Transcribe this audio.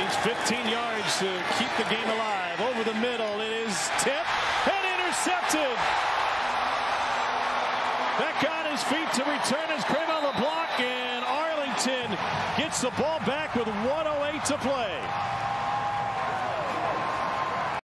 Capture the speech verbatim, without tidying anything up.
Needs fifteen yards to keep the game alive. Over the middle, it is tipped and intercepted. Back on his feet to return his Craig on the block, and Arlington gets the ball back with one oh eight to play.